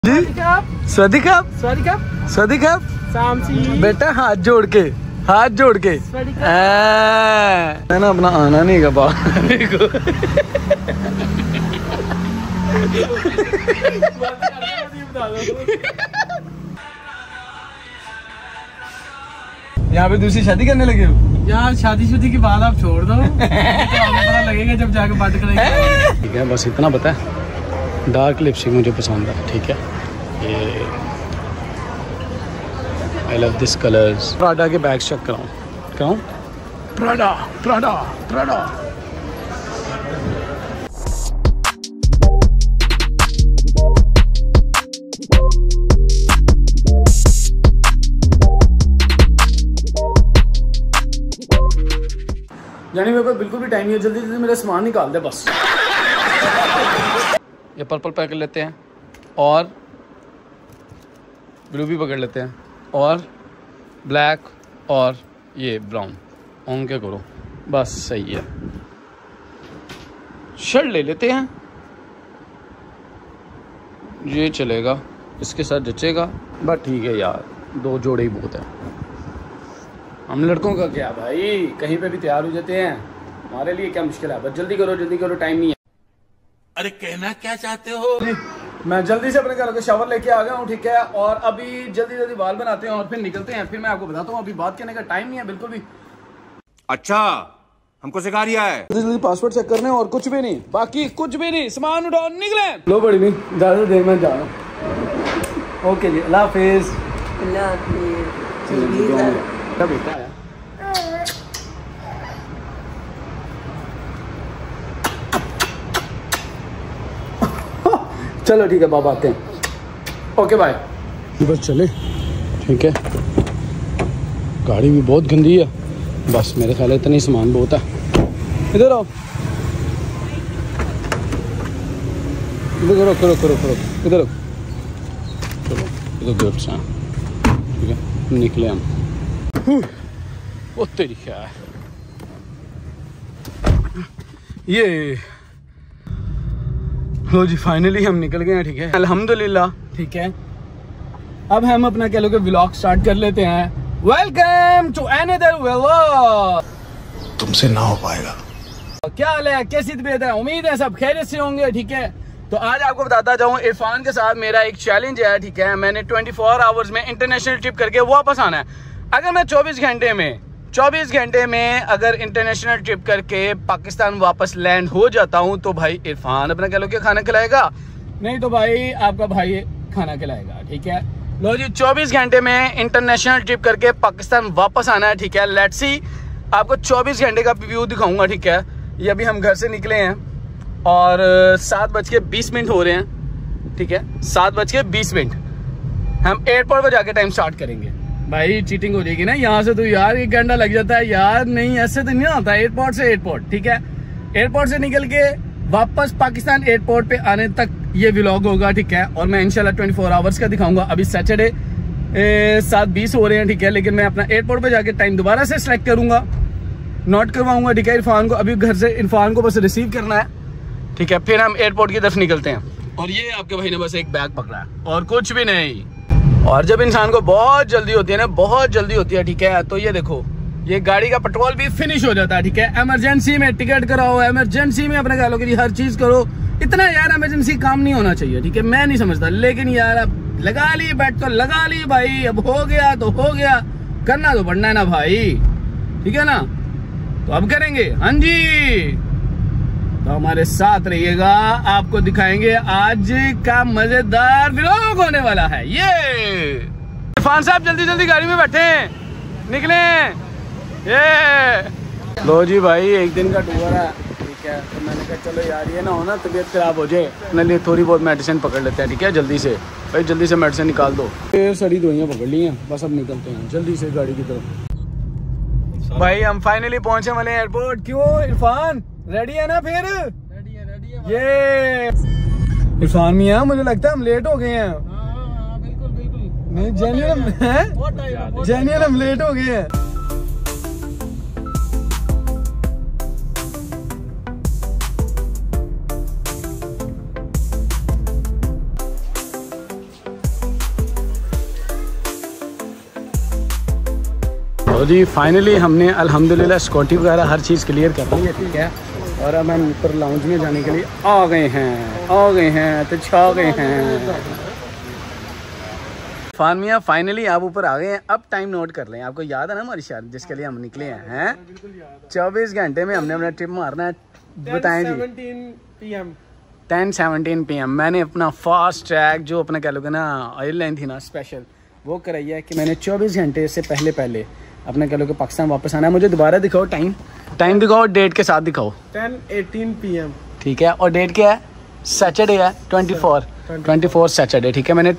जी सदिकप बेटा हाथ जोड़ के है ना, अपना आना नहीं का बाहर को। यहाँ पे दूसरी शादी करने लगे हो यार? शादी की बात आप छोड़ दो। तो पता लगेगा जब जाके बात करेंगे। ठीक है, बस इतना पता है, डार्क लिपस्टिक मुझे पसंद है। ठीक है, ये I love this colours. Prada के बैग्स चेक कराऊं प्राडा। यानी मेरे पास बिल्कुल भी टाइम नहीं है, जल्दी जल्दी मेरा सामान निकाल दे बस। ये पर्पल पकड़ लेते हैं और ब्लू भी पकड़ लेते हैं और ब्लैक और ये ब्राउन ऑन क्या करो, बस सही है। शर्ट ले लेते हैं, ये चलेगा, इसके साथ जचेगा, बस ठीक है यार, 2 जोड़े ही बहुत है। हम लड़कों का क्या भाई, कहीं पे भी तैयार हो जाते हैं, हमारे लिए क्या मुश्किल है। बस जल्दी करो, टाइम नहीं है। अरे कहना क्या चाहते हो? मैं जल्दी से अपने घर का शावर लेके आ गया हूँ। ठीक है, और अभी जल्दी बाल बनाते हैं और फिर निकलते हैं। फिर मैं आपको बताता हूँ, अभी बात करने का टाइम नहीं है बिल्कुल भी। अच्छा, हमको सिखा रिया है। जल्दी पासवर्ड चेक करने और कुछ भी नहीं, बाकी कुछ भी नहीं, सामान उठाओ निकले। लो बड़ी नहीं, ज्यादा देर में जा रहा हूँ। ओके जी, अल्लाह हाफिज। बेटा है चलो ठीक है, बाबा आते हैं। Okay bye. बस चले, ठीक है, गाड़ी भी बहुत गंदी है, बस मेरे ख्याल इतना ही सामान बहुत है। इधर आओ, इधर करो इधर, चलो इधर गिफ्ट्स हैं। ठीक है, निकले हम। वो तेरी क्या है ये। लो जी, फाइनली हम निकल गए हैं। ठीक है, अल्हम्दुलिल्लाह। ठीक है, अब हम अपना कह लो कि व्लॉग स्टार्ट कर लेते हैं। Welcome to another vlog. तुमसे ना हो पाएगा। क्या हाल है, कैसी तबीयत है? उम्मीद है सब खैरियत से होंगे। ठीक है, तो आज आपको बताता जाऊं, इरफान के साथ मेरा एक चैलेंज है। ठीक है, मैंने 24 आवर्स में इंटरनेशनल ट्रिप करके वापस आना है। अगर मैं 24 घंटे में अगर इंटरनेशनल ट्रिप करके पाकिस्तान वापस लैंड हो जाता हूं, तो भाई इरफान अपना कह लो कि खाना खिलाएगा, नहीं तो भाई आपका भाई खाना खिलाएगा। ठीक है, लो जी, 24 घंटे में इंटरनेशनल ट्रिप करके पाकिस्तान वापस आना है। ठीक है, लेट्स सी, आपको 24 घंटे का व्यू दिखाऊंगा। ठीक है, ये अभी हम घर से निकले हैं और 7:20 हो रहे हैं। ठीक है, 7:20 हम एयरपोर्ट पर जाके टाइम स्टार्ट करेंगे। भाई चीटिंग हो जाएगी ना यहाँ से, तो यार 1 घंटा लग जाता है यार। नहीं, ऐसे तो नहीं होता। एयरपोर्ट से एयरपोर्ट, ठीक है, एयरपोर्ट से निकल के वापस पाकिस्तान एयरपोर्ट पे आने तक ये व्लॉग होगा। ठीक है, और मैं इंशाल्लाह 24 आवर्स का दिखाऊंगा। अभी सैटरडे 7:20 हो रहे हैं। ठीक है, लेकिन मैं अपना एयरपोर्ट पे जाके टाइम दोबारा से सिलेक्ट करूंगा, नोट करवाऊंगा। ठीक है, इरफान को अभी घर से इरफान को बस रिसीव करना है। ठीक है, फिर हम एयरपोर्ट की तरफ निकलते हैं। और ये आपके भाई ने बस एक बैग पकड़ा है और कुछ भी नहीं। और जब इंसान को बहुत जल्दी होती है ना, बहुत जल्दी होती है, ठीक है, तो ये देखो, ये गाड़ी का पेट्रोल भी फिनिश हो जाता है। ठीक है, इमरजेंसी में टिकट कराओ, इमरजेंसी में अपने कह लो कि हर चीज करो। इतना यार इमरजेंसी काम नहीं होना चाहिए। ठीक है, मैं नहीं समझता, लेकिन यार अब लगा ली बैठ तो लगा ली भाई, अब हो गया तो हो गया, करना तो पड़ना है ना भाई। ठीक है ना, तो अब करेंगे। हाँ जी, तो हमारे साथ रहिएगा, आपको दिखाएंगे आज का मजेदार व्लॉग होने वाला है। ये इरफान साहब जल्दी गाड़ी में बैठे, निकले। ये लो जी भाई, एक दिन का टूर है। ठीक है, तो मैंने कहा चलो यार, ये ना हो ना तबीयत खराब हो जाए, अपने लिए थोड़ी बहुत मेडिसिन पकड़ लेते हैं। ठीक है, जल्दी से भाई, जल्दी से मेडिसिन निकाल दो। ये सारी दवाइयाँ पकड़ ली हैं, बस अब निकलते हैं जल्दी से गाड़ी की तरफ। भाई हम फाइनली पहुंचे वाले एयरपोर्ट। क्यों इरफान, रेडी है ना? फिर रेडी है ये इरफान मियां, मुझे लगता है हम लेट हो गए हैं। बिल्कुल नहीं, जेन्युइन हम लेट हो गए हैं। तो जी फाइनली हमने अल्हम्दुलिल्लाह स्कॉटी वगैरह हर चीज़ क्लियर कर ली है, ठीक है। और अब हम ऊपर लाउंज में जाने के लिए आ गए हैं तो छा गए हैं। फान मियाँ फाइनली आप ऊपर आ गए हैं। अब टाइम नोट कर लें, आपको याद है ना हमारी शादी जिसके लिए हम निकले हैं 24 घंटे में हमने अपना ट्रिप मारना है। बताएं जी 10-17 PM मैंने अपना फास्ट ट्रैक जो अपना कह लोगे ना एयरलाइन थी ना स्पेशल, वो कराई है कि मैंने 24 घंटे से पहले अपना कह लोगे पाकिस्तान वापस आना है। मुझे दोबारा दिखाओ, टाइम दिखाओ, डेट के साथ दिखाओ। 10-18 PM ठीक है। और डेट क्या है? सैटरडे है, 24 सैटरडे, ठीक है। मैंने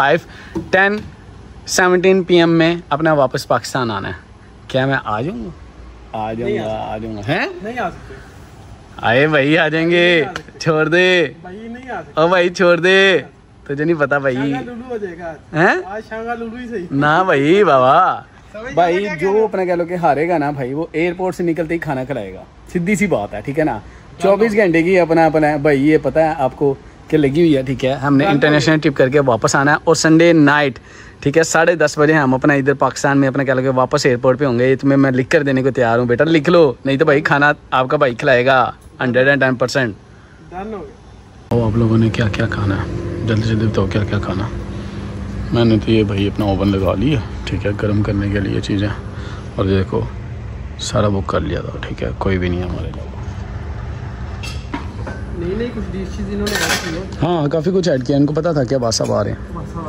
25-10-17 PM में अपना वापस पाकिस्तान आना है। क्या मैं आ जाऊँगा हैं? नहीं आ सकते। आए भाई, आ जाएंगे। छोड़ दे भाई, नहीं आ सकते। ओ भाई छोड़ दे, तुझे नहीं पता भाई लुलू हो जाएगा हैं? आज शांगा लुलू ही सही ना भाई बाबा, भाई जो अपना कह लो कि हारेगा ना भाई, वो एयरपोर्ट से निकलते ही खाना खिलाएगा, सीधी सी बात है, ठीक है ना। 24 घंटे की अपना भाई ये पता है आपको कि लगी हुई है, ठीक है। हमने इंटरनेशनल ट्रिप करके वापस आना है और संडे नाइट, ठीक है, 10:30 बजे हम अपना इधर पाकिस्तान में अपना कह लो कि वापस एयरपोर्ट पे होंगे। तुम्हें मैं लिख कर देने को तैयार हूँ, बेटा लिख लो, नहीं तो भाई खाना आपका भाई खिलाएगा 110%। डन हो गया। और आप लोगों ने क्या क्या खाना है, जल्दी बताओ क्या क्या खाना। मैंने तो ये भाई अपना ओवन लगा लिया, ठीक है, गर्म करने के लिए चीज़ें। और देखो सारा बुक कर लिया था, ठीक है, कोई भी नहीं है हमारे लिए। नहीं कुछ डिशेस इन्होंने ऐड की है। हाँ काफ़ी कुछ ऐड किया, इनको पता था क्या बासा आ रहे हैं।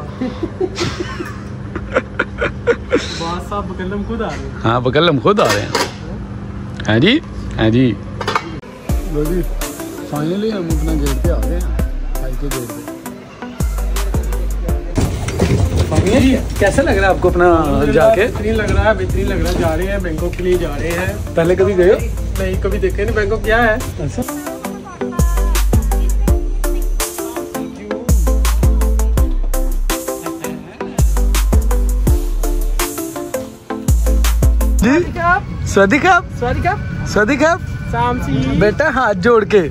बासा बकलम खुद आ रहे हैं। हाँ बकलम खुद आ रहे हैं। हैं जी फाइनली हम अपना गेट पे आ गए हैं, हाई के गेट पे। कैसा लग रहा है आपको अपना जाके? बेहतरीन लग रहा है, बेहतरीन लग रहा है। जा रहे हैं बैंकॉक के लिए, जा रहे हैं। पहले कभी गए हो? नहीं कभी देखे नहीं बैंकॉक क्या है। ऐसा स्वादिक बेटा, हाथ जोड़ के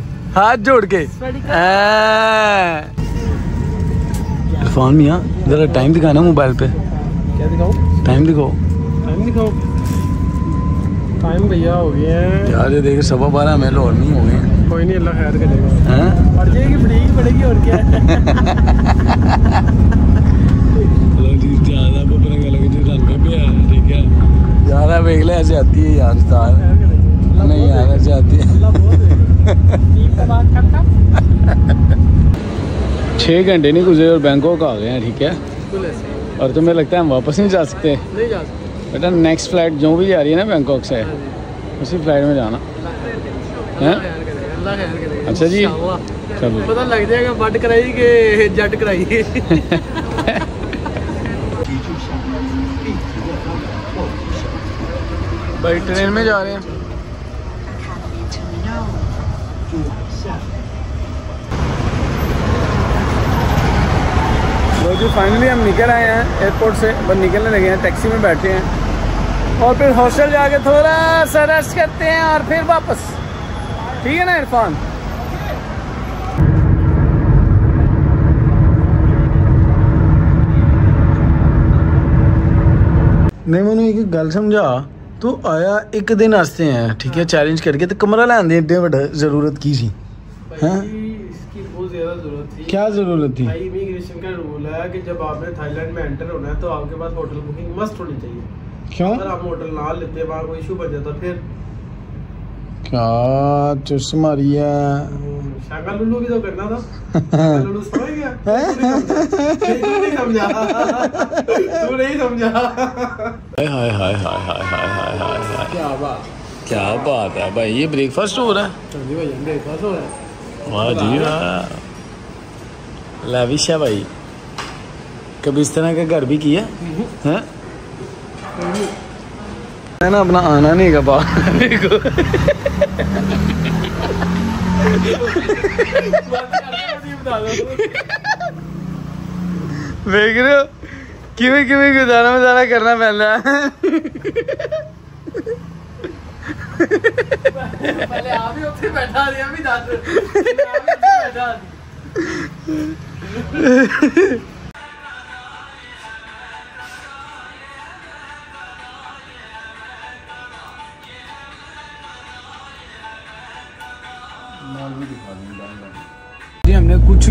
इरफान मियाँ जरा टाइम दिखाना मोबाइल पे। क्या दिखाऊं? टाइम दिखाओ। टाइम भैया हो गए हैं यार, ये देख 12:15 में लाहौर नहीं हो गए। कोई नहीं, अल्लाह खैर करेगा। हैं? पड़ जाएगी, पड़ेगी और क्या है। ज़्यादा देख ले, ऐसे आती है यार तार। नहीं यार ऐसे आती है। 6 घंटे नहीं गुजरे और बैंकॉक आ गए हैं, ठीक है। और तुम्हें लगता है हम वापस नहीं जा सकते? नहीं जा सकते बेटा, नेक्स्ट फ्लाइट जो भी जा रही है ना बैंकॉक से, उसी फ्लाइट में जाना है। अच्छा जी, चलो पता लग जाएगा बट कराई के जट कराई। भाई ट्रेन में जा रहे हैं। तो जी फाइनली हम निकल आए हैं एयरपोर्ट से, बस निकलने लगे हैं, टैक्सी में बैठे हैं और फिर हॉस्टल जाके थोड़ा सा रेस्ट करते हैं और फिर वापस, ठीक है ना इरफान? नहीं मैंने एक गल समझा, तू आया एक दिन वास्ते हैं, ठीक है, चैलेंज करके तो कमरा लैन दी एड्डे बड़ा जरूरत की सी हैं? इसकी बहुत ज्यादा जरूरत थी। क्या जरूरत थी? भाई इमिग्रेशन का रूल है कि जब आपने थाईलैंड में एंटर होना है तो आपके पास होटल बुकिंग मस्ट होनी चाहिए। क्यों? अगर आप होटल ना लेते, वहाँ कोई इशू बन जाता फिर क्या चुस मारी है। शाका लुलू भी तो करना था। लुलू समझ गया? तू नहीं समझा। हाय हाय हाय हाय हाय हाय हाय हाय हाय, क्या बात है भाई, ये ब्रेकफास्ट हो रहा है। जी भाई ब्रेकफास्ट हो रहा है। वाह जी वाह, लाविश है भाई। कभी इस तरह का घर भी किया है? है ना, अपना आना नहीं का बाहर को। देख रहे हो किਵੇਂ गुजारा करना पैंदा है। पहले आप ही ਉੱਥੇ बैठा दिया भी दस बैठा।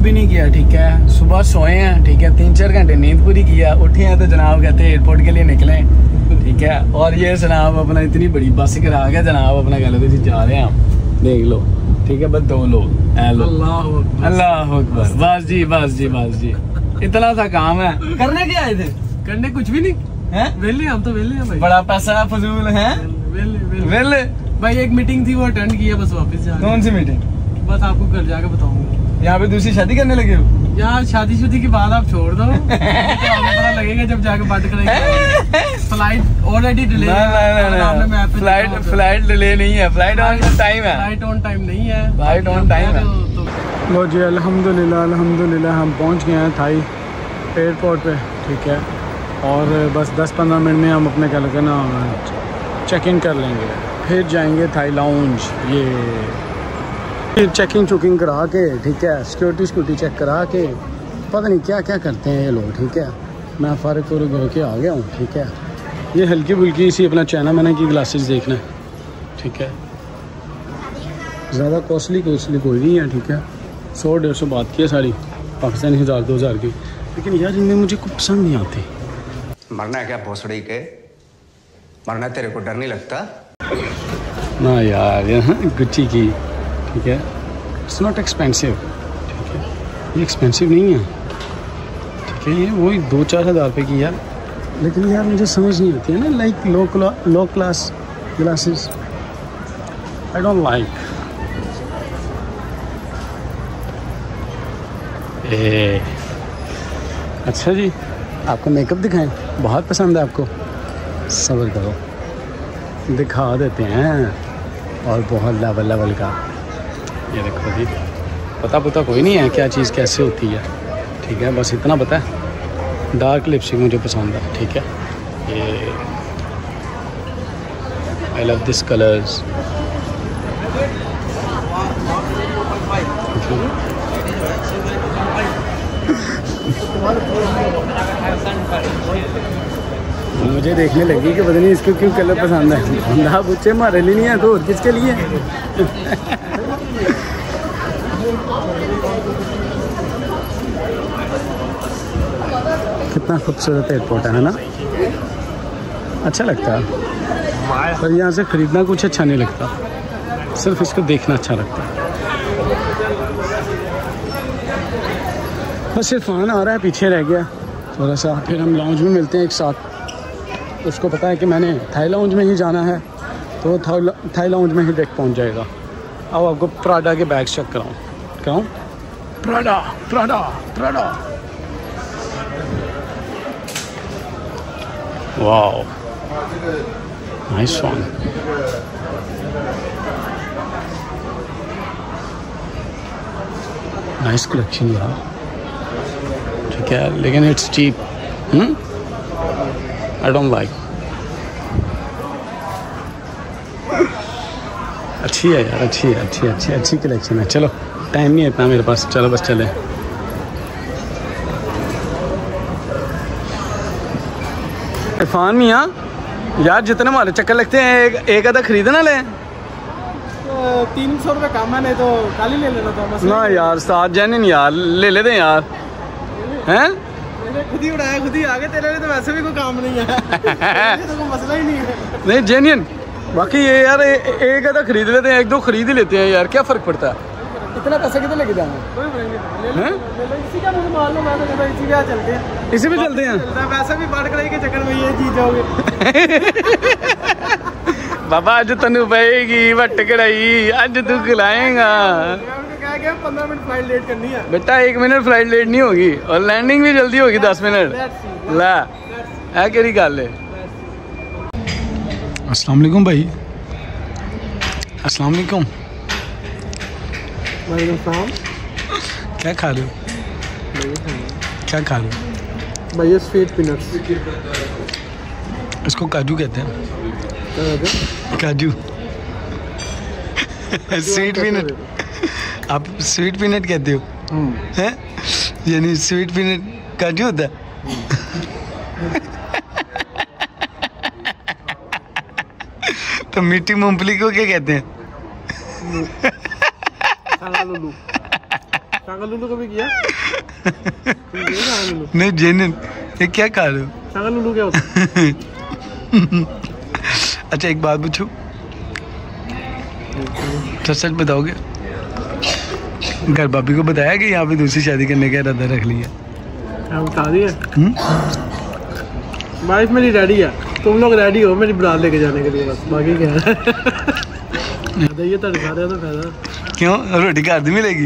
भी नहीं किया, ठीक है। सुबह सोए हैं, ठीक है, 3-4 घंटे नींद पूरी किया, उठे हैं तो जनाब कहते हैं एयरपोर्ट के लिए निकले, ठीक है। और ये जनाब अपना इतनी बड़ी बस करा के जनाब अपना कह लो जी जा रहे हैं हम, देख लो, ठीक है। बस 2 लोग, अल्लाह अकबर, बस जी बस जी बस जी, इतना सा काम है। करने क्या आए थे? करने कुछ भी नहीं हैं, वेले, हम तो वेले हैं भाई। बड़ा पैसा फजूल है वेले भाई। एक मीटिंग थी वो अटेंड किया, बस वापस जा। कौन सी मीटिंग? बस आपको घर जाके बताऊंगा। यहाँ पे दूसरी शादी करने लगे हो? यार शादी की बात आप छोड़ दो, पता लगेगा जब जाके बात करेंगे। फ्लाइट ऑलरेडी डिले है। फ्लाइट डिले नहीं है, फ्लाइट ऑन टाइम है। फ्लाइट ऑन टाइम नहीं है, फ्लाइट ऑन टाइम है। लो जी अल्हम्दुलिल्लाह हम पहुंच गए हैं थाई एयरपोर्ट पे, ठीक है। और बस 10-15 मिनट में हम अपने क्या लगे ना चेक इन कर लेंगे, फिर जाएंगे थाई लाउंज। ये फिर चेकिंग करा के, ठीक है, सिक्योरिटी चेक करा के, पता नहीं क्या क्या करते हैं ये लोग, ठीक है। मैं फारिग होके आ गया हूँ, ठीक है। ये हल्की फुल्की इसी अपना चाइना मैंने की ग्लासेस देखना है, ठीक है। ज़्यादा कॉस्टली कोई नहीं है, ठीक है। 100-150 बात की है सारी पाकिस्तानी 1000-2000 की, लेकिन यार इनमें मुझे कुछ पसंद नहीं आती। मरना है क्या भोसड़ी के? मरना तेरे को डर नहीं लगता? ना यार गुच्ची की, ठीक है, इट्स नॉट एक्सपेंसिव, ठीक है, ये एक्सपेंसिव नहीं है, ठीक है। ये वही 2-4 हज़ार रुपये की यार, लेकिन यार मुझे समझ नहीं आती है ना, like low class glasses I don't like. अच्छा जी, आपको मेकअप दिखाएं? बहुत पसंद है आपको, सब्र करो, दिखा देते हैं। और बहुत लेवल का, ये देखो जी, पता कोई नहीं है क्या चीज़ कैसे होती है, ठीक है। बस इतना पता है डार्क लिपस्टिक मुझे पसंद है, ठीक है। ये आई लव दिस कलर्स। मुझे देखने लगी कि पता नहीं इसको क्यों कलर पसंद है। ना बच्चे हमारे लिए नहीं है तो किसके लिए? कितना खूबसूरत एयरपोर्ट है ना, अच्छा लगता है। पर यहाँ से ख़रीदना कुछ अच्छा नहीं लगता, सिर्फ इसको देखना अच्छा लगता है। बस इरफान आ रहा है, पीछे रह गया थोड़ा सा, फिर हम लाउंज में मिलते हैं एक साथ। उसको पता है कि मैंने थाई लाउंज में ही जाना है, तो थाई लाउंज में ही डायरेक्ट पहुंच जाएगा। अब आपको प्राडा के बैग्स चेक कराऊँ? Prada wow, nice one. Nice collection यार, ठीक है, लेकिन it's cheap. I don't like. अच्छी है यार, अच्छी कलेक्शन है। चलो टाइम नहीं है इतना मेरे पास, चलो बस चले। इरफान मियाँ यार, जितने हमारे चक्कर लगते हैं एक आधा खरीदना ले। 300 रुपये कम है, नहीं तो कल ही ले लेना था। ना यार, 7 जैन यार, ले लेते हैं यार, हैं? खुद ही उड़ाया, खुद ही आगे, तेरे लिए तो वैसे भी कोई काम नहीं है। तो कोई मसला ही नहीं है। नहीं जेन्युइन बाकी ये यार, एक आधा खरीद लेते हैं, 1-2 खरीद ही लेते हैं यार, क्या फ़र्क पड़ता है? इतना पैसा कितने लेके जाना? इसी पे चलते हैं। वैसे भी बात कढ़ाई के चक्कर में ये चीज जाओगे। बाबा अज तेन पेगी वट कढ़ाई, अज तू खिलाएगा। 15 मिनट फ्लाइट लेट करनी है बेटा, 1 मिनट फ्लाइट लेट नहीं होगी, और लैंडिंग भी जल्दी होगी 10 मिनट। ला है केड़ी गल है। अस्सलाम वालेकुम भाई। अस्सलाम वालेकुम। क्या खा रहे हो? क्या खा रहे हो? भैया स्वीट पीनट्स। इसको काजू कहते हैं। काजू स्वीट पीनट। आप स्वीट पीनट कहते हो? हैं? यानी स्वीट पीनट काजू होता है? तो मीठी मूंगफली को क्या कहते हैं? काला लुल्लू। लुलू को भी किया? नहीं जेन्युइन, ये क्या खा रहे हो? लुलू क्या होता है? अच्छा एक बात पूछूं, सच बताओगे? घर भाभी को बताया कि यहाँ पे दूसरी शादी करने का इरादा रख लिया? बता दिया। वाइफ मेरी रेडी है, तुम लोग रेडी हो मेरी बारात लेके जाने के लिए, बस बाकी क्या है। ये तो दिखा रहे हो तो फायदा। क्यों, रोटी घर दी मिलेगी?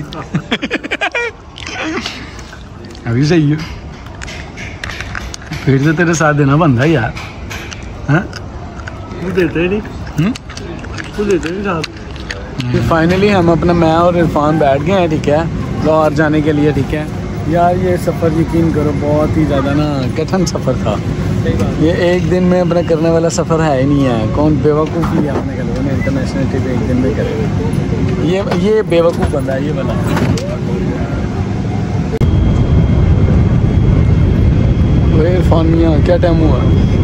अभी सही है, फिर से तेरे साथ देना बनता है यार। हाँ तू देते नहीं, तू देते नहीं साथ। फाइनली हम अपना, मैं और इरफान बैठ गए हैं, ठीक है, लाहौर जाने के लिए। ठीक है यार, ये सफ़र यकीन करो बहुत ही ज़्यादा ना कठिन सफ़र था। ये एक दिन में अपना करने वाला सफ़र है ही नहीं है। कौन बेवकूफ़ ही आपने कहा ना इंटरनेशनल ट्रिप एक दिन में करेगा, ये बेवकूफ़ बंदा है ये वाला। इरफान मियाँ क्या टाइम हुआ?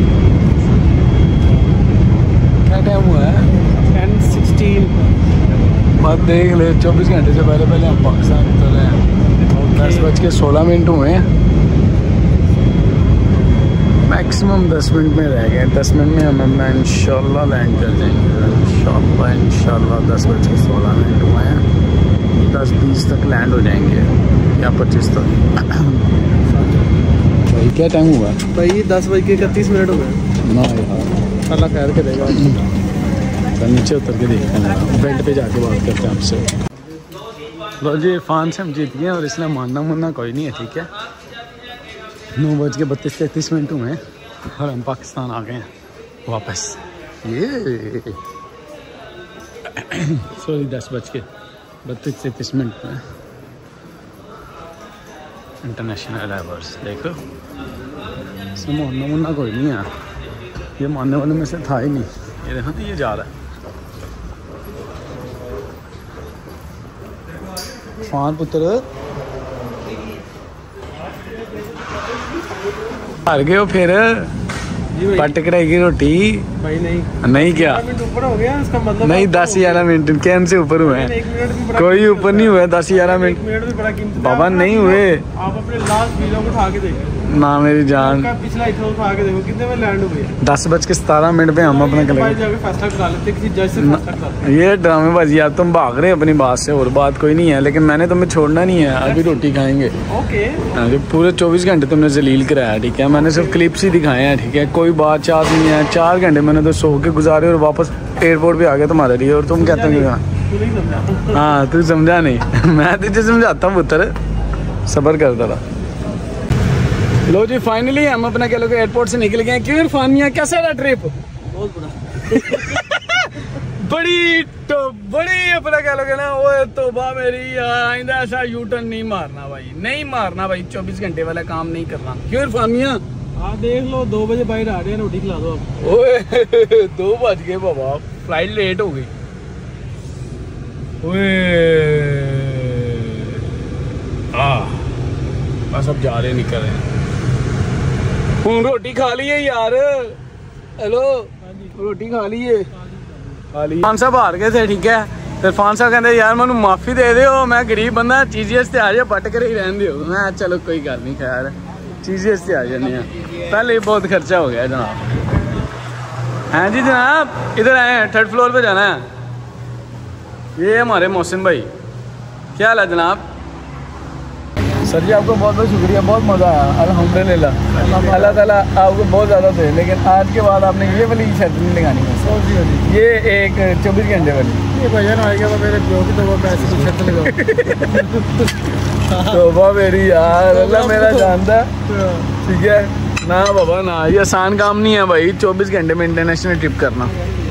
क्या टाइम हुआ है? 10:16। बात देख ले, 24 घंटे से पहले हम पाकिस्तान उतर रहे हैं। 10:16 हुए हैं, मैक्सिमम 10 मिनट में रह गए। 10 मिनट में हम अपना इंशाल्लाह लैंड कर जाएंगे। इंशाल्लाह 10:16 हुए हैं, 10:20 तक लैंड हो जाएंगे या 25 तक। भाई क्या टाइम हुआ भाई? 10:31 हो गए ना यार, अल्लाह खैर करेगा। नीचे उतर के देखते हैं, बेल्ट पे जाके बात करते हैं आपसे। लो जी, इरफान से हम जीत गए और इसलिए मानना मुन्ना कोई नहीं है, ठीक है। 9:32 हुए हैं और हम पाकिस्तान आ गए हैं वापस। ये सॉरी 10:32 में इंटरनेशनल एयरवर्स। देखो इसमें मानना मुन्ना कोई नहीं है, ये मानने वाले में से था ही नहीं। ये देखो तो ये जा रहा है फान पुत्र। हार गए हो फिर? पट कराएगी रोटी भाई? नहीं क्या ऊपर हो गया इसका मतलब? नहीं 10-11 मिनट कैन से ऊपर हुए हैं, कोई ऊपर नहीं हुआ। 10-11 मिनट भी बड़ा कीमती बाबा नहीं हुए। आप अपने लास्ट वीडियो को उठा के देखो ना मेरी जान, पिछला इतना उठा के देखो कितने में लैंड हुए। 10:17 पे हम अपना फैसला करा लेते किसी जज से फैसला करा। ये ड्रामेबाजी यार, तुम भाग रहे अपनी बात से, और बात कोई नहीं है। लेकिन मैंने तुम्हें छोड़ना नहीं है, अभी रोटी खाएंगे। ओके पूरे 24 घंटे तुमने जलील कराया, ठीक है। मैंने सिर्फ क्लिप्स ही दिखाए हैं, ठीक है। कोई बात चात नहीं है। 4 घंटे मैंने तो सो के गुजारे और वापस एयरपोर्ट पे आ गया तुम्हारे लिए। और तुम कहते हो हाँ तू समझा नहीं। मैं तुझे समझाता हूँ पुत्र, सब्र करता रहा। लो जी फाइनली हम अपना कह लो कि एयरपोर्ट से निकल गए। क्यों इरफान मियां, कैसा रहा ट्रिप? बहुत बुरा। बड़ी अपना कह लो ना, वो तौबा मेरी यार, आइंदा ऐसा यू टर्न नहीं मारना भाई, नहीं मारना भाई। 24 घंटे वाला काम नहीं करना। क्यों इरफान मियां? हाँ देख लो, 2 बजे बाहर आ रहे हैं, रोटी खिला दो आप। ओए 2 बज गए बाबा, फ्लाइट लेट हो गई। ओए बस अब जा रहे, निकल रहे। रोटी खा लिए यार, हेलो रोटी खा लिए। खान साहब हार गए थे, ठीक है। फिर फान साहब कहते यार मैं माफ़ी दे दो, मैं गरीब बंदा, चीज़ ते आ जाए, पट कर ही रहने दो। मैं चलो कोई गल नहीं, खैर चीज़ ते आ जाने। पहले ही बहुत खर्चा हो गया जनाब। हैं जी जनाब, इधर आए हैं, 3rd फ्लोर पे जाना है। ये हमारे मोहसिन भाई, क्या हाल है जनाब? सर जी आपको बहुत बहुत शुक्रिया, बहुत मज़ा आया अल्हम्दुलिल्लाह। अल्लाह ताला आपको बहुत ज़्यादा दे। लेकिन आज के बाद आपने ये वाली शर्त नहीं लगानी है, ये एक 24 घंटे वाली। ये भजन आ गया मेरे प्यो की, तो वो पैसे की शर्त लगाओ। तौबा मेरी यार, अल्लाह मेरा जानता है, ठीक है ना बाबा ना। ये आसान काम नहीं है भाई, 24 घंटे में इंटरनेशनल ट्रिप करना,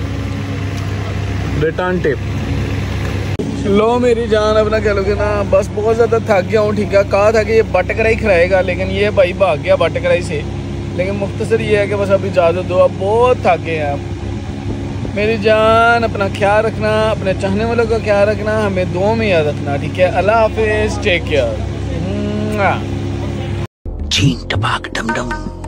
रिटर्न ट्रिप। लो मेरी जान, अपना कह लोगे ना, बस बहुत ज़्यादा थक गया हूँ, ठीक है। कहा था कि ये बट कराई खिलाएगा, लेकिन ये भाई भाग गया बट कराई से। लेकिन मुख्तसर ये है कि बस अभी इजाज़त दो, अब बहुत थक गए हैं। मेरी जान अपना ख्याल रखना, अपने चाहने वालों का ख्याल रखना, हमें दुआ में याद रखना, ठीक है। अल्लाह हाफिज़, टेक केयर। चीन टपाक डम डम।